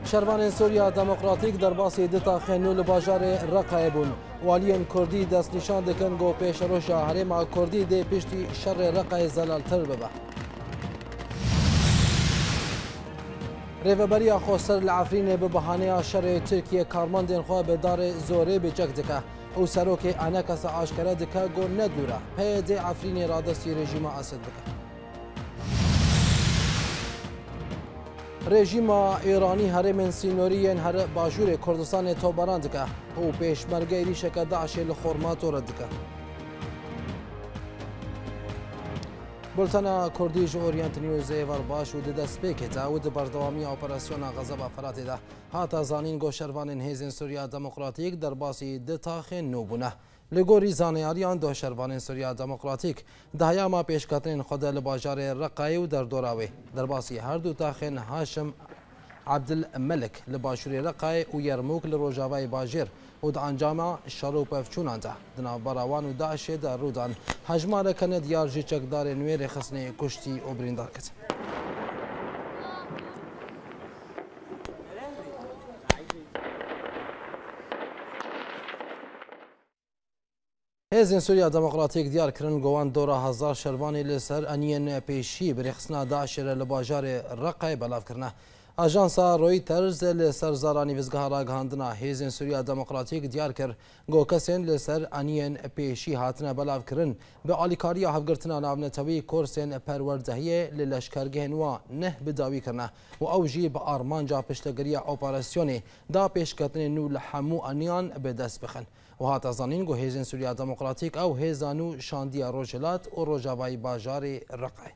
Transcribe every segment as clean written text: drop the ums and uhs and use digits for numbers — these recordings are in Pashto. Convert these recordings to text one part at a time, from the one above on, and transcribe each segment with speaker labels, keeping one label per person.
Speaker 1: شەروانên Sûriya Demokratîk derbasî ditaxên nû li bajarê Reqayê bûn. Waliyên Kurdî destnîşan dikin got pêşeroja Herêma Kurdî dê piştî şerê Reqayê zelaltir bibe. Rêveberiya Xweser li Efrînê bi bihaneya şerê Tirkiye karmandên xwe bi darê zorê bêçek dike. Ew serokê enekese aşkere dike got nedûr e. PYD Efrînê radestî rejîma Esed dike. Rejîma Îranî herêmên sînorî her bajûrê Kurdistanê tobaran dike û pêşmerge êrişeke Daişê li Xormator dike. Bultena Kurdî ji Orient Newsê var baş û di destpêkê te û di berdewamiya operasyona Xezeba Feratê de hata zanîn got şervanên Hêzên Sûriya Demokratîk derbasî di taxên nû bûne. Li gorî zaneyariyan got şervanên Sûriya Demokratîk di heyama pêşketinên xwe de li bajarê Reqayê û derdora wê derbasî her du taxên Haşim Abdilmelik li başûrê Reqayê û Yermûk li Rojavayê Bajêr û di encama şer û pevçûnan de di navbera wan û Daişê de rûdan hejmareke nediyar ji çekdarên wê rêxistinê kuştî û birîndar ketin. Hêzên Sûriya Demokratîk diyar kirin gowan dora hezar şervanê li ser eniyên pêşî bi rêxistina Daişê re li bajarê Reqayê belav kirine. Ajansa Reuters li ser zaranî vizgeha ragihandina Hêzên Sûriya Demokratîk diyar kir got kesên li ser eniyên pêşî hatine belav kirin bi alîkariya hevgirtina navnetewî kursên perwerdehiyê li leşkergehên wan neh bi dawî kirine û ew jî bi armanca piştegiriya operasyonê da pêşketinên nû li hemû eniyan bi dest bixin. و هات زانین گو هیزن سوریا دموکراتیک او هیزانو شاندیا روجلات و روجاوای باجاری رقای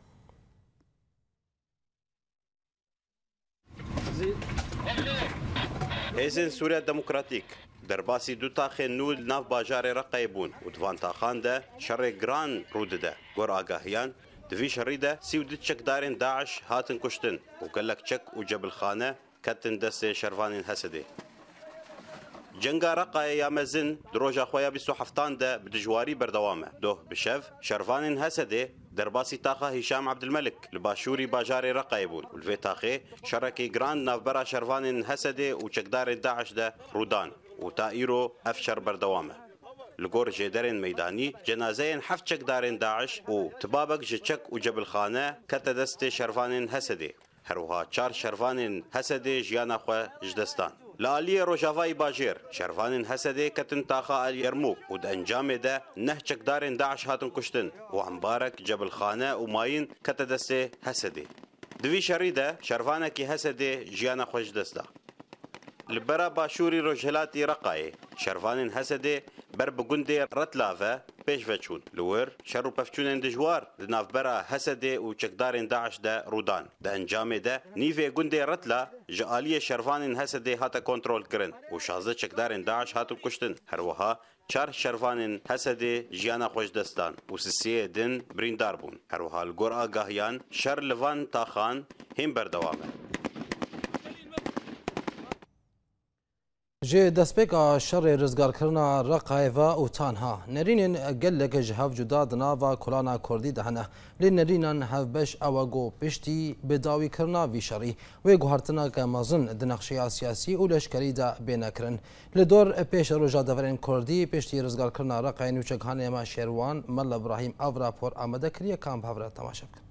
Speaker 2: هیزن سوریا دموکراتیک درباسی دو تاخین نو ناف باجار رقای بون و دوان تاخان ده شر گران رود ده گور آگاهیان دوی شری ده سیودت چکدارین داعش هاتن کشتن و گلک چک و جبل خانه کتن دست شروانین حسده جنگا رقای یا مزن دروجا خویا 27 ده بدجواری بردوامه دوه بشف شروانین حسده درباسی تاخه هشام عبدالملک لباشوری باجار رقای بود ولوی تاخه شرکی گراند نافبرا شروانین حسده و چکدار داعش ده رودان و تائیرو افشر بردوامه لگور جدرین میدانی جنازین حفت چکدارین داعش و تبابک جچک و جبل خانه کت دست شروانین حسده هروها 4 شروانین حسده جیانا خو جدستان لآلی روجاوای باجیر شروانین حسده کتن تاخا الیرموک و د انجام ده نه چکدارین داعش هاتن کشتن و عمبارک جبل خانه و ماین کت دست حسده دوی شریده شروانه کی حسده جیانا خوش دسته لبرا باشوری روجهلاتی رقای شروانین حسده بر بگنده رتلافه پیش وچون لور شر و پفچونن دجوار دنافبرا حسده و چکدارین داعش ده رودان ده انجام ده نیوه گنده رتلا جعالی شروانین حسده هاتا کنترول کرن و 16 چکدارین داعش هاتو کشتن هروها 4 شروانین حسده جیانا خوش دستان و 3 دن بریندار بون هروها الگور آگاهیان شر لوان تاخان هم بردوامه
Speaker 1: جه دستپیکا شر رزگارکرنا رقایوا و تانها نرینن گلک جهاف جدا دناوا کلانا کردی دهنه لی نرینن هفبش اوگو پشتی بداوی کرنا وی شری و گوهرتنا که مازن دنقشی سیاسی و لشکری دا بینکرن لدور پیش روژا دورین کردی پشتی رزگارکرنا رقای نوچگهانه ما شیروان مل ابراهیم او راپور آمده کریه کامپ هفره تماشا بکن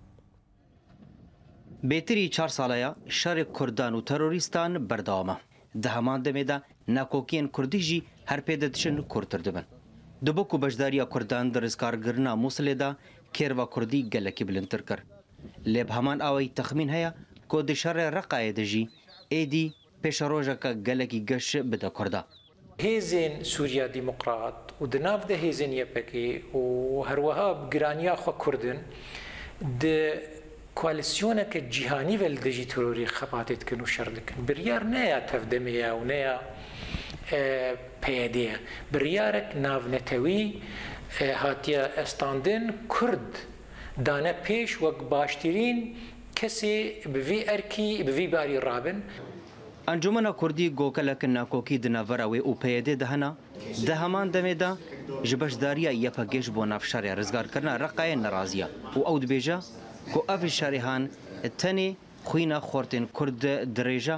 Speaker 3: بهتری 4 ساله شر کردان و تروریستان بردامه ده همان دمه ده ناکوکین کردی جی هر پیدا دشن کردتر دبن دبکو بجداریا کردان در ازکارگرنا موصله ده کروا کردی گلکی بلندتر کر لب همان آوی تخمین هیا که دشار رقای دجی ایدی پیش روژا که گلکی گش بده کرده
Speaker 4: هیزن سوریا دموکرات و دناف ده هیزن یپکی و هروها بگرانیا خو کردن ده کوالسیونه که جهانی ول دجی تروری خباتت کنو شرلکن بریار نیا تفدمیه و نیا پیادیه بریارک ناونتوی هاتیا استاندن کرد دانه پیش وک باشترین کسی بوی ارکی بوی باری رابن
Speaker 3: انجمن کردی گوکلک ناکوکی دناوراوی او پیاده دهنا ده همان دمه ده جبشداریا یپگش بو نافشاریا رزگار کرنا رقای نرازیا و اود بیجا کو اف شریحان تنی خوینا خورتن کرد دریجا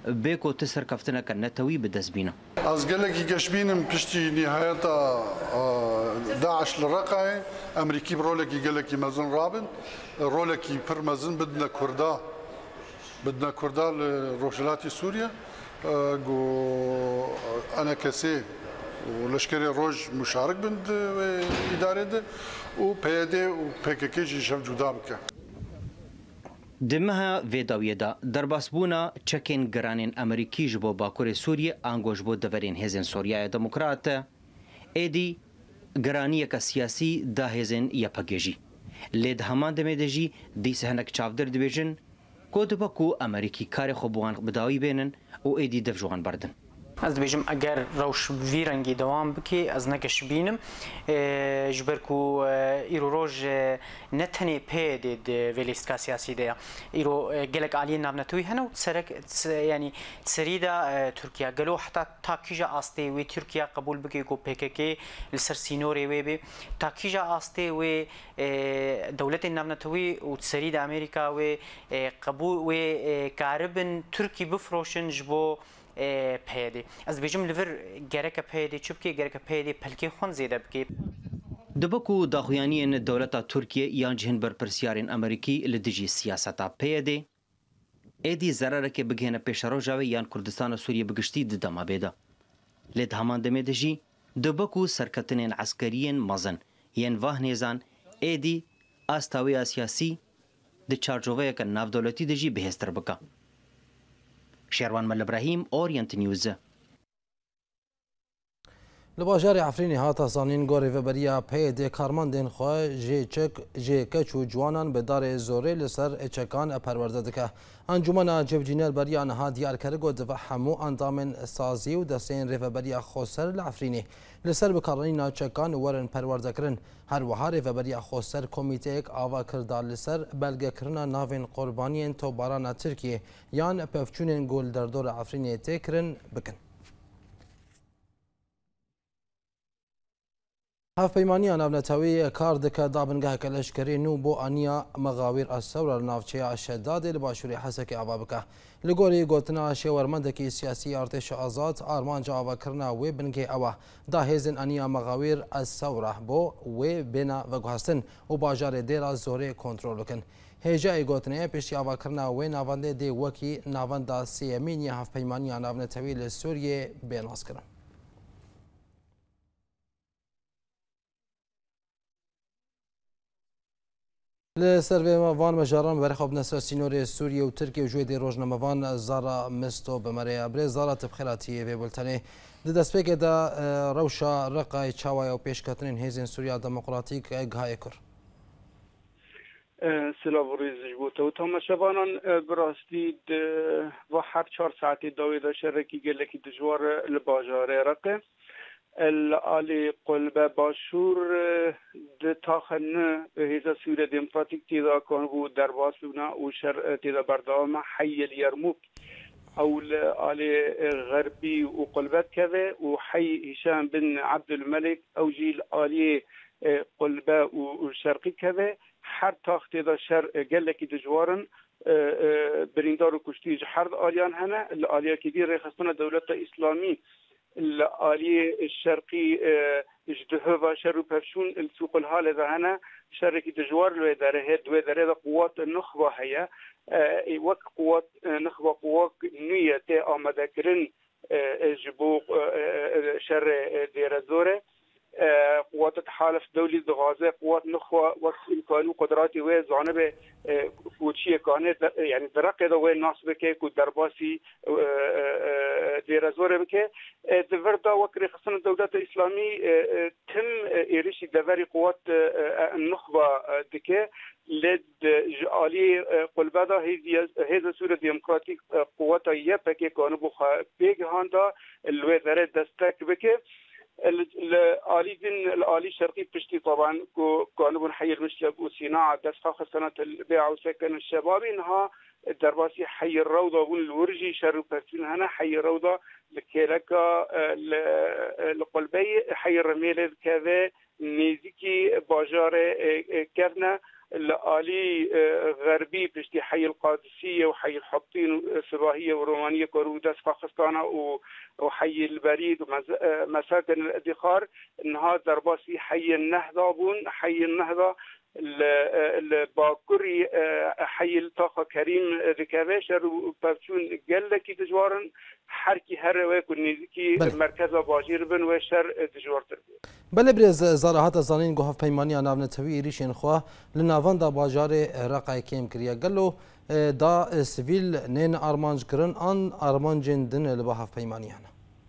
Speaker 3: بێکۆ ت سەرکەفتنەکە نەتەوەی بەدەستبینە.
Speaker 5: از گەلێکی گەشتبینم پشتی نهایەتە داعش لە ڕقای ئەمریکی ڕۆلێکی گەلێکی مەزن ڕابن ڕۆلێکی پڕ مەزن بدنە کووردا لە ڕۆژهەڵاتی سووریا گۆ ئەنە کەسێ لەشکری ڕۆژ مشارک بن ئیدارێدە و پێدێ و پێکەکەیشی شەم جودا بکە.
Speaker 3: دمەها vêdawiyê da derbasbûna çekên giranên Amerîkî ji bo Bakurê Sûriyê ango ji bo deverên hêzên Sûriyaya Demokrat e êdî giraniyeka siyasî da hêzên yepegêjî. Lê di heman demê de jî dîsa hinek çavdir dibêjin ku dibe ku Amerîkî karê xwe bi wan bidawî bênin û êdî dev ji wan berdin.
Speaker 6: Ez dibêjim eger rewş vî rengî dewam bike ez nekeş bînim ji ber ku îro roj ne tenê pêdê di vê lîstika siyasî de ya îro gelek aliyên navnetewî hene û serek yanî serî de Tirkiye gelo heta ta kîja astê wê Tirkiye qebûl bike ku PKK li ser sînorê wê bê ta kîja astê wê dewletên navnetewî û serî de Amerîka wê qebûl wê karibin Tirkî bifroşin ji bo پێدی ئەس بێژم لەڤر گەرەکە پێدی چ بکێ گەرەکە پێدی پەلکەی خۆن زێدە بکێ.
Speaker 3: دبک و داخویانیên dewleta Tirkiye yan cihên berpirsiyarên Amerîkî li dijî siyaseta pêdê êdî zerarekê bigihêne pêşeroja wê yan Kurdistana Sûriye bigiştî di dema bêda. Lê di heman demê de jî dibek û serketinên eskeriyên mezin yên vah nêzan êdî asta wê ya siyasî di çarçoveyeke navdewletî de jî bihêztir bike. شێروان مەل ئەبراهیم ئۆریەنت نیوزە.
Speaker 1: لە باژارێ عەفرینی هاتە زانین گۆڕی veberiya pêdê karmandên xwe jê keç û ciwanan bi darê zorê li ser çekan perwerde dike. Encûmena Cevcîner beriya niha diyar kir got dibe hemû endamên sazî û destên rêveberiya Xweser li Efrînê li ser bikarîna çekan werin perwerdekirin. Her wiha rêveberiya Xweser komîteyek ava kirda li ser belgekirina navên qurbaniyên topbarana Tirkiye yan pevçûnên Gulderdora Efrînê tê kirin bikin. Hevpeymaniya navnetewî kar dike dabingeheke leşkerî nû bo aniya Meğawîr Essewra li navçeya Şeddadê li başûrê Hesekê ava bike. Li gorî gotina şêwermendekî siyasî artêşa azad armanca avakirina wê bingê ew e da hêzên aniya Meğawîr Essewra bo wê bêne veguhestin û bajarê dêra zorê kontrol bikin. Hêjeyê gotinê pêşî avakirina wê navendê dê wekî navenda sêyemîn ya hevpeymaniya navnetewî li Sûriyê bênas kirin. Li ser vê van mejaran berxwe ser sînorê Sûriye û Tirkiye û ji wê dê rojnamevan Zara Misto bi me re ya birêz Zara te bi xêr hatiye vê bultenê. Di destpêkê de rewşa Reqayê çawaya û pêşketinên hêzên Sûriya Demokratîk gihayê kur.
Speaker 7: Silav rêz ji bo te û tamaşevanan bi rastî di va her 4 saetê dawê de şerekî gelekî dijwar li bajarê Reqê. الآلی قلب باشور دتاخن هیزا سوریه دموکراتیک تیدا کن و درباس بنا و شر تیدا بردام حی الیرموک او الآلی غربی و قلبت كذا و حي هشام بن عبد الملك او جيل آلی قلب و شرقی كذا هر تاخت تیدا شر گلکی دجوارن بریندار و کشتی هر آلیان هنه الآلیه که دی رخصتان دولت اسلامی الآلية الشرقي اجتهوا شر بفشون السوق الحالة ذهنا شركة تجوار الوزارة هاد وزارة قوات النخبة هي وك قوات نخبة قوات نية تي آمده كرن جبو شر دير زورة قوات التحالف الدولي الغازة قوات نخبة وقت إمكانه قدراتي وزعنب فوتشية كانت يعني درقة ذا وين ناس بكي كدرباسي دير زورة بكي دفردا وكري خصنا الدولة الإسلامي تم إيريشي دفري قوات النخبة دكي لد جالي قلبدا هذا سورة ديمقراطية قوات يبكي كانوا بخا بيجهاندا الوزارة دستك بكي الآلي الشرقي بشتي طبعا كانوا حي المشلب وصناعة دسخة سنة البيع وسكن الشباب إنها الدرباسي حي الروضة والورجي شر بسين هنا حي الروضة لكيلكا القلبي حي الرميل كذا نيزيكي باجار كرنا الآلي غربي بشتي حي القادسية وحي الحطين وسباهية ورومانية كوروداس باخستانا وحي البريد ومساكن الادخار انها درباسي حي النهضة بون حي النهضة الباكوري حي الطاقة كريم ذكابشر وبابشون قال لك تجوارن حركي هر وكنيزكي مركز باجير بن وشر تجوار تربية
Speaker 1: بله برز زارهات زانین گوهف پیمانی ناون توی ریشین خواه لناوان دا باجار رقای کم کریه گلو دا سیویل نین آرمانج کرن آن آرمانجین دن لباهف پیمانی هنه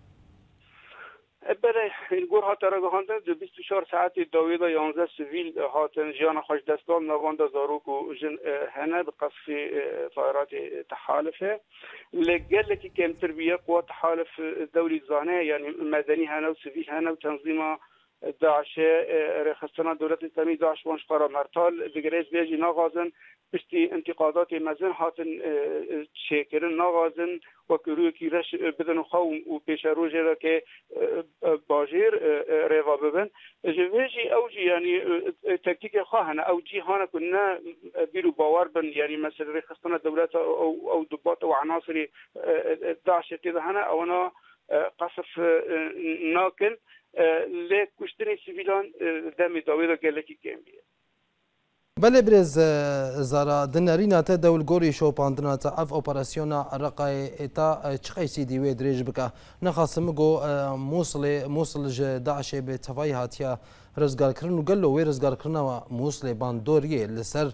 Speaker 7: بله الگور هات رگهاندن دو 24 ساعت داویدا 11 سیویل هاتن جیان خوش دستان نوان دا زاروک و جن هنه بقصف طائرات تحالفه لقل لكي كم تربية قوات تحالف دولي زانه يعني مدني هنه وسيفيل هنه وتنظيم داعش رخصتنا دولة الإسلامية داعش وانش قرار مرتال بجريز بيجي ناغازن بشتي انتقادات مزن هاتن شاكرن ناغازن وكروي كيرش بدن خوم وبيشارو جيرا كي باجير ريفا ببن جيجي اوجي يعني تكتيك خواهنا اوجي هانا كنا بيرو باور بن يعني مثلا رخصتنا دولة او ضباط او عناصر داعش كده هنا او انا قصف ناكل ليك كشتني سيفيلان دامي داويدا قالكي كامبيا
Speaker 1: بله برز زارا دنرينا تا دول غوري شو باندنا تا اف اوبراسيونا رقاي تا چقيسي ديوي دريج بكا نخاصم جو موصل داعش بتفاي هاتيا رزگار کرن وقالو وي رزگار کرنا موصل باندوري لسر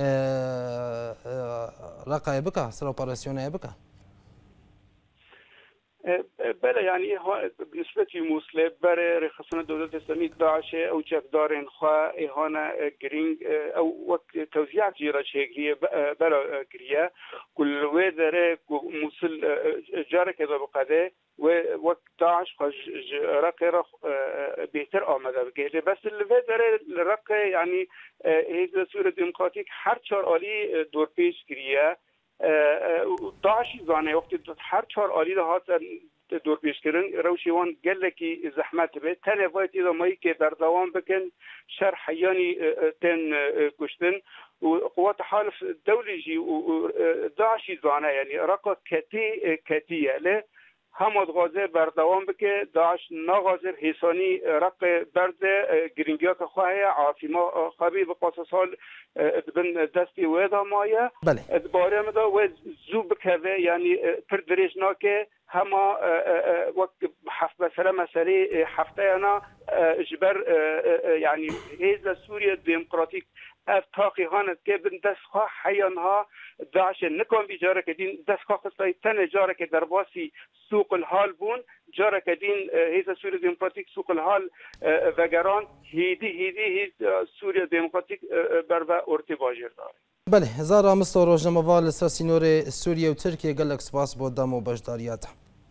Speaker 1: رقاي بكا سر اوبراسيونا بكا
Speaker 7: بله يعني بالنسبة لموصل بري رخصنا الدولة الإسلامية داعش أو جفدارين خوا إهانا جرينج أو وقت توزيع جيرة شيء بلا جريا كل وذره موصل جارك إذا بقدر ووقت داعش خج رق بيتر آمده بقيله بس الوذره الرق يعني هذا سورة ديمقراطيك هر چهار آلی دور پیش جريا داعشی زانه وقتی هر چهار آلی ده هات دور پیش کردن روشیوان گله کی زحمت به تنه وقتی دمایی که در دوام بکن شر حیانی تن کشتن و قوات حالف دولی جی و داعشی زانه یعنی رقا کتیه له هم غازه بردوام بکه داعش ناغازر حسانی رق برد گرینگیا که خواهی عاصمه خبی به قاس سال بن دستی ویدا مایه باره مدا و زو بکوه یعنی پر دریش ناکه هما وقت مثلا مسئله هفته انا جبر يعني هذا سوريا الديمقراطيك افتاقي هانت كابن دسخة حيانها داعش نكون بجارك دين دسخة قصة تاني جارك درباسي سوق الحال بون جارك دين هذا سوريا الديمقراطيك سوق الحال وگران هيدي سوريا الديمقراطيك بربا ارتباجر داره
Speaker 1: بله زارا مستو روزنامه‌وا لسر سینور سوریه و ترکیه گلک سپاس بۆ دەم و بەشداریاتە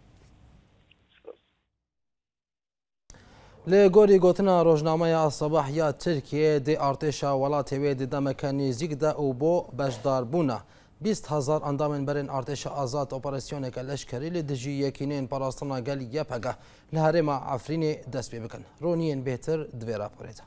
Speaker 1: لە گۆری گوتنا ڕۆژنامەیە سەباحیا ترکیە دێ ئارتێشا وڵاتێ وێ دەمەکە نێزیکدا و بۆ بەشداربوونە 20,000 ئەندامên berên ئارتێشە ئازاد ئۆپەراسیۆنێکە لەشکری لە دژی یەکینên پاراستنا گەلی یەپەگە لە هەرێما ئەفرینێ دەست پێ بکەن ڕۆنیên بێتر divê raporêta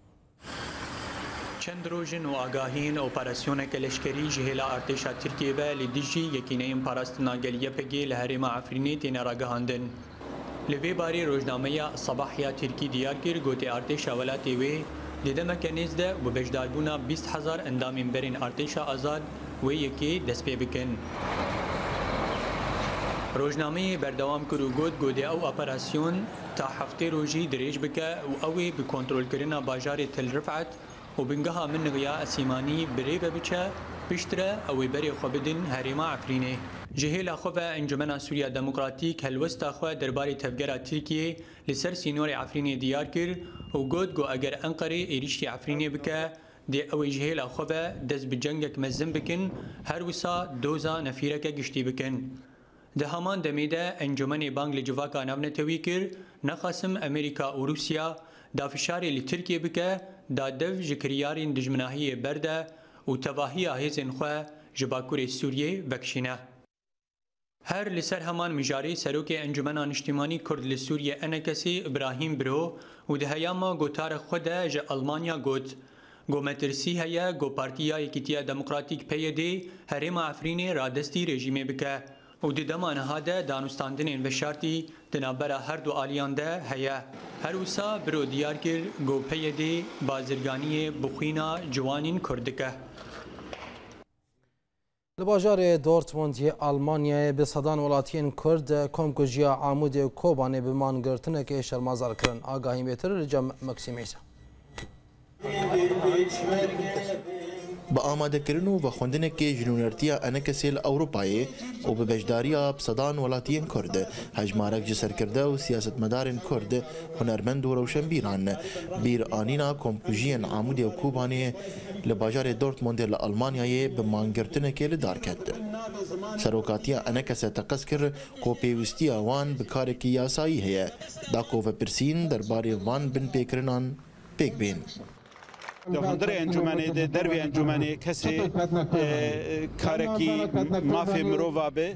Speaker 8: چند روژن و آگاهین اپراسیونک لشکری جهیل ارتشا ترکیه و لدیجی یکینه پاراستنا گلیه پگی لهرم افرینی تین راگهاندن. لوی باری روزنامه صباحیا ترکی دیار کر گوته ارتشا ولاتی وی دیدم کنیز ده و بجداربونا 20,000 اندامین برین ارتشا آزاد و یکی دست پی بکن. روزنامه بردوام کرو گوده او اپراسیون تا هفته روزی دریج بکه و اوی به کنترل کردن باجار تل رفعت و بنگها من غیا اسیمانی بری بچه پشتره اوی بری خوابدن هریما عفرینه جهیل خواه انجمن سوریا دموکراتیک هلوستا خواه درباری تفگره ترکیه لسر سینور عفرینه دیار کر و گو اگر انقره ایریشتی عفرینه بکه دی اوی جهیل خواه دست بجنگک مزم بکن هر وسا دوزا نفیرک گشتی بکن ده همان دمیده انجمن بانگل جواکا نونتوی کر نخاسم امریکا و روسیا دا فشاری لترکیه بکه دا دو جکریارین دجمناهی برده و تواهی هیزن خواه جباکور سوریه وکشینه. هر لسر همان مجاری سروک انجمنان اجتماعی کرد لسوریه انکسی ابراهیم برو و ده هیاما گوتار خود جه آلمانیا گوت گو مترسی هیا گو پارتیا یکیتیا دموکراتیک پیدی هرما عفرین رادستی رژیمی بکه و دی دمان هاده دانستاندنین و شرطی دنابرا هر دو آلیان ده هیا هر وسا برو دیار کر گو پیدی بازرگانی بخوینا جوانین کردکه
Speaker 1: لباجار دورتموند آلمانیا به صدان ولاتین کرد کمکوژیا عمود کوبانه به مانگرتنه که شرمازار کرن آگاهی بهتر رجم مکسیم عیسی
Speaker 9: با آماده کردن و خواندن که جنونرتیا انکسیل اروپایی و به بجداریا بصدان ولاتین کرد هجمارک جسر کرده و سیاست مدارن کرد هنرمند و روشنبیران بیر آنینا کمکوژین عمود و کوبانه لباجار دورتموند لألمانیای به مانگرتنه که لدار کرد سروکاتیا انکسه تقص کر کو پیوستیا وان بکاره کی یاسایی هیه داکو و پرسین درباره وان بن پیکرنان پیک بین
Speaker 10: در انجمنه دروی انجمنه کسی کارکی مافی مروفا به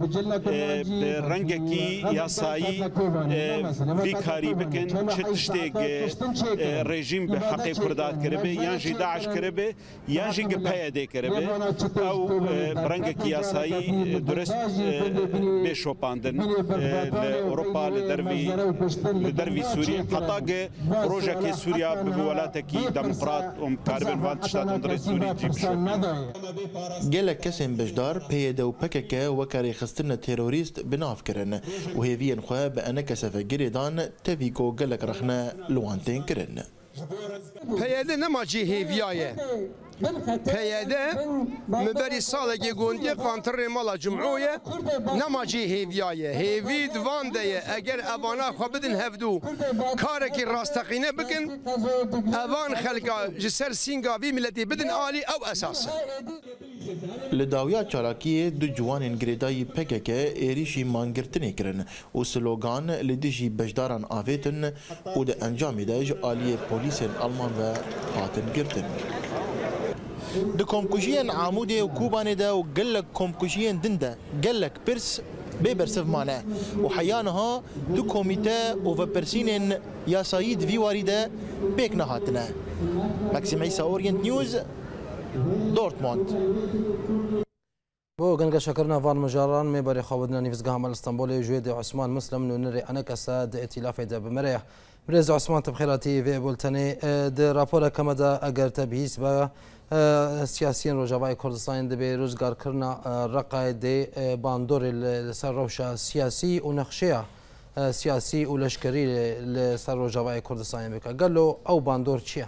Speaker 10: رنگکی یاسایی وی کاری بکن چه تشتیگ رژیم به حقی کردات کرده یانجی داعش کرده یانجی پیاده کرده او رنگکی یاسایی درست بشوپاندن لأوروپا لدروی سوریا حتی که روژه که سوریا بولاتکی دموکرات کاربن وان شتاتون در سوری جیب شد.
Speaker 9: گلک کسیم بجدار پیدا و پککه و کاری خستن تروریست بناف کرن و هیوین خواه به انکسه فگریدان تفیکو گلک رخنه لوانتین کرن.
Speaker 11: پیدا نماجی هیویایه. پیاده مبری سالگی گوندی قانتر مالا جمعویه نماجی هیویایه هیوی دوان دیه اگر اوانا خواه بدن هفدو کارکی راستقینه بکن اوان خلقا جسر سینگاوی ملتی بدن آلی او اساسه
Speaker 9: لداویا چالاکی دو جوان گریدای پککه ایریشی مانگرتنی کرن و سلوگان لدیجی بجداران آویتن و ده انجامی داج آلی پولیس آلمان و هاتن گرتن د کمکوژین عمود و کوبانه ده و قلك کمکوژین دنده قلك برس ببرسف مانه وحيانها دو كوميته و برسين يا سعيد في وارده بيك نهاتنا ماكسيم عيسى اورينت نيوز دورتموند
Speaker 1: بو گنگ شکرنا وان مجاران میبری خوابدنا نیفزگاه عمل استانبول جوید عثمان مسلم نونری انکسا د ائتلاف ده بمره برز عثمان تبخیراتی و بولتنی ده راپور کما ده اگر تبهیس با سیاسیین روجاوای کردستان ده به روزگار کرنا رقای ده باندور لسر روشا سیاسی و نقشه سیاسی و لشکری لسر روجاوای کردستان بکا گلو او باندور چیه؟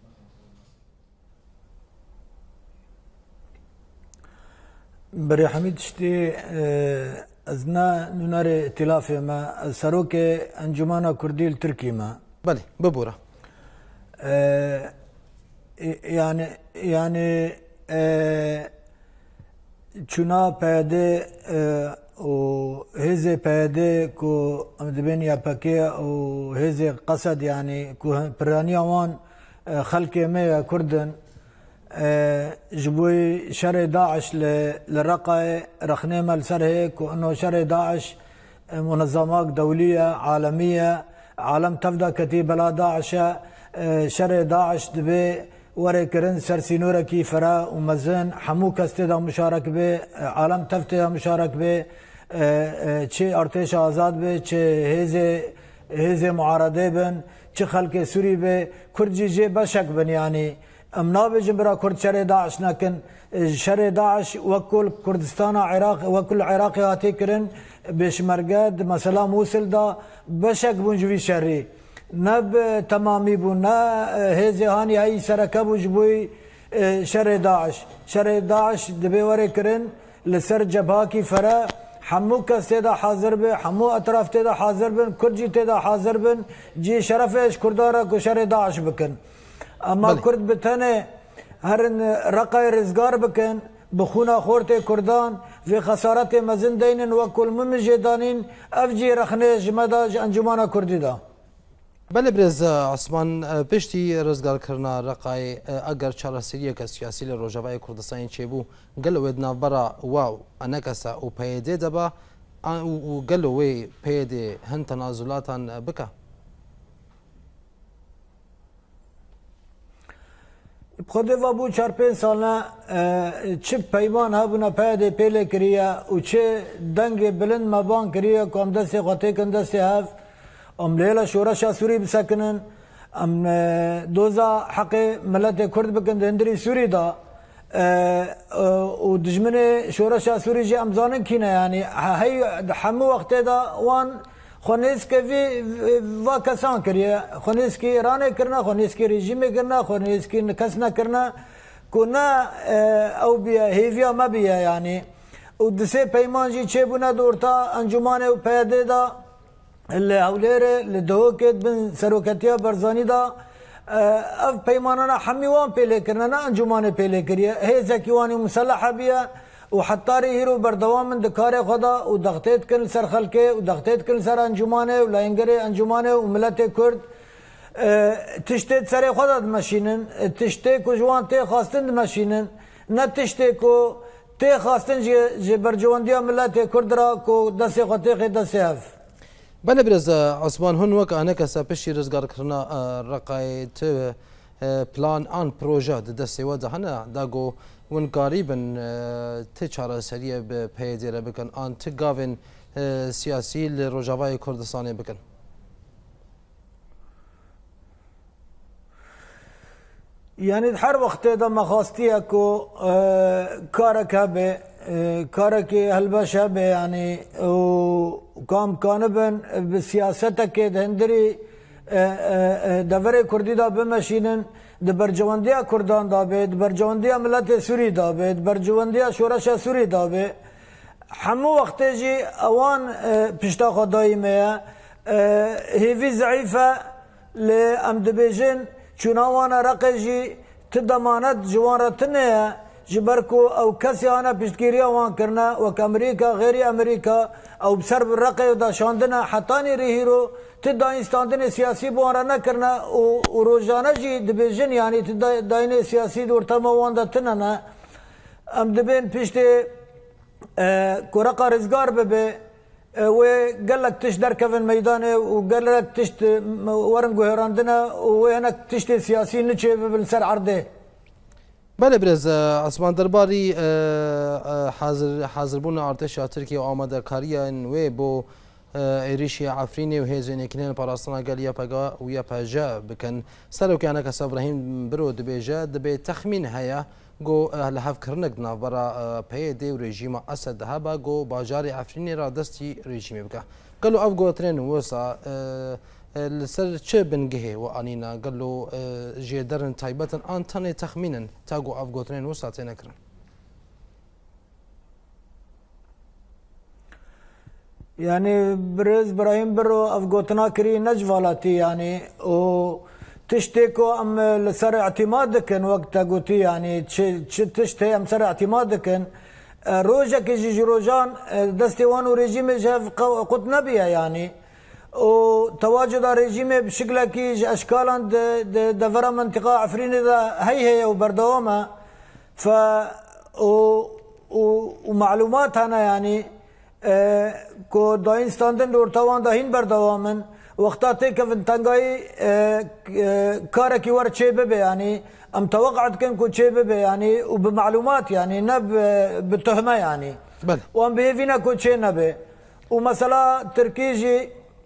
Speaker 12: بري حميد شتي ازنا نونار ائتلاف ما سروك انجمانا كردي التركي ما
Speaker 1: بله ببورا
Speaker 12: يعني چونا پیاده و هزه پیاده کو امدبین یا پکیه و هزه قصد يعني کو پرانی آوان خلق ما کردن جبوي شر داعش لرقة رخنه مال سر هيك وانه شر داعش منظمات دوليه عالميه عالم تفدا كتيبه لا داعش شر داعش دبي وري كرن سر سينوره كي فرا ومزن حمو كستدا مشارك به عالم تفتا مشارك به چه ارتش آزاد به چه هزه معارضه بن چه خلق سوري به كرجي جي بشك بن يعني امنا بجم برا كرد شر داعش لكن شر داعش وكل كردستان عراق وكل عراقي هاتي كرن بشمرقد مثلا موصل دا بشك بونجوي شري نب تمامي بونا هزي هاني هاي سركب جبوي شر داعش دبي وري كرن لسر جبهاكي فرا حمو كس تدا حاضر به حمو اطراف تدا حاضر بن كرجي تدا حاضر بن جي شرفش كردارا كو شر داعش بكن اما کرد بتنه هرن رقای رزگار بکن بخونا خورت کردان و خسارت مزن دینن و کل ممجدانین افجی رخنه جمداج انجمانا کردی دا
Speaker 1: بله برز عثمان پشتی رزگار کرنا رقای اگر چارەسەریە کە سیاسی لە ڕۆژاوای کوردستانی چێبوو گەلەوێت ناوبەرە واو ئەنەکەسە و پەیدێ دەبا و گەلەوەی پێدێ هەن تەنازولاتان بکە
Speaker 12: خود و بو 4-5 ساله چه پیمان هبونا پیاده پیله کریه و چه دنگ بلند مبان کریه که هم دستی قطعه کن دستی هف ام لیلا شورش سوری بسکنن ام دوزا حق ملت کرد بکن دندری سوری دا و دجمن شورش سوری جی امزانن کینه یعنی هی همه وقت دا وان خونیسکی و کسان کریه خونیسکی ایران کرنا خونیسکی رژیم کرنا خونیسکی کس نکرنا کنا او بیا هیویا ما بیا یعنی و دسه پیمان جی چه بنا دورتا انجمان و پیاده دا اللي هوليري اللي دوكت بن سروكتيا برزاني دا اف پیماننا حميوان بيلي كرنا انجمان بيلي كريا هي زكيواني مسلحه بيا وحطاري هيرو بردوام من دكاري خدا ودغتيت كل سر خلكي ودغتيت كل سر انجمانه ولا ينقري انجمانه وملت كرد تشتيت سري خدا دمشينن تشتيك وجوان تي خاصتن دمشينن نتشتيكو تي خاصتن جي برجوانديا ملت كرد را كو دسي خطيقي دسي هف
Speaker 1: بله برز عثمان هون وک آنه کسا پشی رزگار کرنا رقای تو پلان آن پروژه دستی و دهنه داگو ونکاری بن تی چاره سریع به پیدیره بکن آن تی گاوین سیاسی لروجاوای کردستانی بکن
Speaker 12: يعني هر وقت دا مخاستيه كو كارك هبه كارك هلبش هبه يعني وكام كانبن بسياستك هندري دفري كردي دا بمشينن دبرجوانديا كردان دابه دبرجوانديا ملت سوري دابه دبرجوانديا شورش سوري دابه همو وقت جي اوان پشتا خداي ميا هيفي ضعيفه لام دبيجن چوناوانا رقجي تدمانت جوانرتنه جبركو او كسي انا بشتكيريا وان كرنا وك امريكا غير امريكا او بسرب الرقي ودا شاندنا حتاني ريهيرو تدا استاندن سياسي بوانا كرنا وروجانا جي دبيجن يعني تدا داين سياسي دورتما وان تننا ام دبين بيشتي كورقا رزقار ببي وقال لك تش دركفن ميدانه وقال لك تش ورنقو هراندنا وهناك تشتي سياسي نتشي بالسر عرضه
Speaker 1: بله برز عثمان درباری حاضر بونا ارتشا ترکیه و آماده کاریه و بو ایریشی عفرینی و هیزوینی کنین پاراستنا گل یا پگا و یا پجا بکن سرو که انک ابراهیم برو دبیجا دبی تخمین هیا گو لحف کرنک نافبرا پیده و رژیم اسد هبا گو باجار عفرینی را دستی رژیمی بکه قالوا اف گوترین وسا لسر چه بنگه و آنینا قالوا جدرن تایبتن آن تنه تخمینا تاگو اف گوترین وسا تنکرن
Speaker 12: يعني برز ابراهيم برو افغوتنا كري نجفالاتي يعني و تشتكو ام لسر اعتمادكن وقت قوتي يعني تشتي ام سر اعتمادكن روجا كي روجان دستيوان وريجيم جاف قط نبيه يعني وتواجد ريجيم بشكل كي اشكالا دفر منطقه عفرين هي وبردوامه ف ومعلومات هنا يعني کو داین ستاندن دورتوان داهین بردوامن وقتا تکفن تنگای کارکی ور چه ببه يعني ام توقعت كن كو چه ببه يعني وبمعلومات يعني نب بتهمه يعني
Speaker 1: بله
Speaker 12: وام بهفينا كو چه نبه ومثلا تركيجي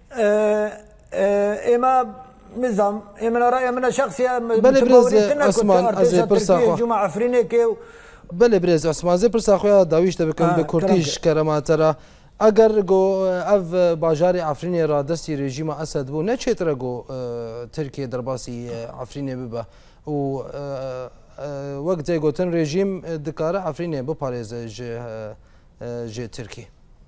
Speaker 12: اما نظام من رأي من شخصي
Speaker 1: بله برز عثمان از پرساخو
Speaker 12: جمع عفرينه كي
Speaker 1: بله برز عثمان زي پرساخو داویش بکن به کورتیش کراماترا اگر گو اف باجار عفرینی را دستی رژیم اسد بو نه چتر گو ترکیه درباسی عفرینی ببه و وقت گوتن رژیم دکاره عفرینی بپارێزه جه ترکیه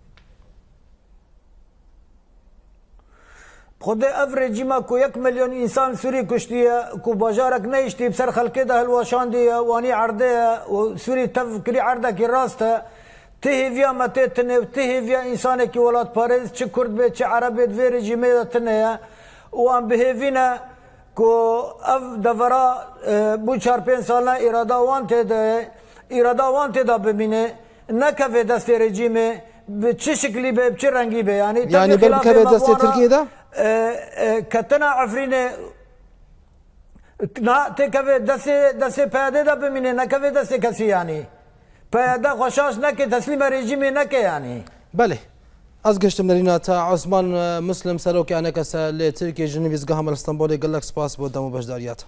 Speaker 12: خود اف رژیما کو 1 ملیون انسان سوری کشتیه کو باجارک نیشتی بسر خلقه ده الواشاندیه وانی عرضه و سوری تفکری عرضه کی راسته تهيفيا متى تنه تهيفيا انسان كي ولاد باريس تش كرد بيت تش عربي في ريجيمي تنه وام بهيفينا كو اف دفرا بو 4-5 سالا اراده وانت ده ببينه نكفي دست ريجيمي بتش شكلي بتش رنگي به يعني
Speaker 1: بالكفي دست تركيا ده
Speaker 12: كتنا عفرينه نا تكفي دسي پیاده دا بمینه نکفی دستی کسی یعنی پیاده خوشاش نکه تسلیم رژیمی نکه یعنی
Speaker 1: بله از گشتم نرینا تا عثمان مسلم سروکی انکس لترکی جنویزگاه عمل استانبول گلک سپاس بود دمو بجداریات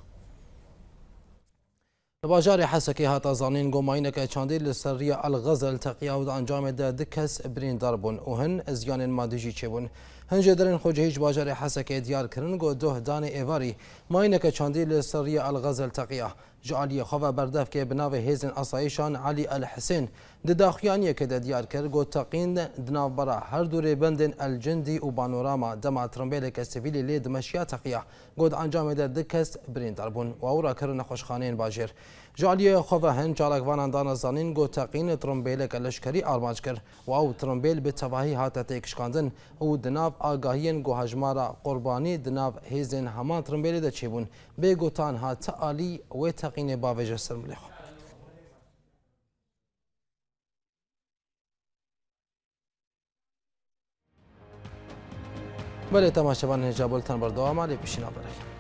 Speaker 1: لباجار حسكي هاتا زانين قوماينك چاندي لسرية الغزل تقيا ود انجام دكس برين ضربون وهن ازيان مادجي چبون هنجه درين خوجهيج باجار حسكي ديار كرن گو دوه دان ايواري ماينك چاندي لسرية الغزل تقيا جعلي خوا بردف كي بناوي هيزن اصايشان علي الحسين دداخيانيه كده ديار كر گو تقين دناو برا هر دوري بندن الجندي وبانوراما دما ترمبيلك سيفيلي لي دمشيا تقيا گود انجام دكس برين ضربون واورا كرن خوشخانين باجر جعلي خوا هن جالك وانان دان زانين گو تقين ترمبيلك لشكري ارماج كر واو ترمبيل بتواهي هاتا تكشكاندن و دناو آگاهين گو هجمارا قرباني دناو هيزن همان ترمبيل ده چيبون بيگوتان هاتا علي و تقين باوجه سرمليخو بله تماشاوان هجابلتان بردوام علی پیشینا برای